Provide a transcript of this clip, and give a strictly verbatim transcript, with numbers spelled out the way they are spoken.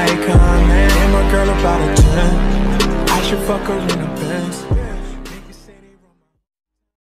icon, man. And my girl about a ten. I should fuck her in a Benz.